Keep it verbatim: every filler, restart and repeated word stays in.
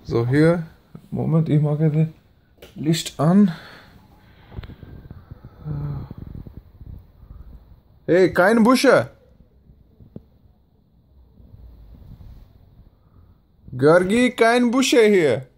So, hier, Moment, ich mache das Licht an. Hey, keine Busche! Georgi, kein Busche hier!